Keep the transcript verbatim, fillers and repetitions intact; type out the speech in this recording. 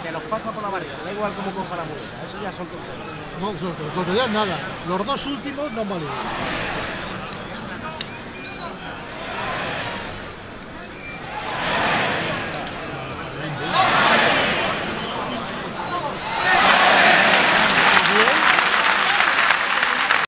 se los pasa por la barriga, da igual cómo coja la muleta, eso ya son tonterías. No, tonterías nada. Los dos últimos no han valido.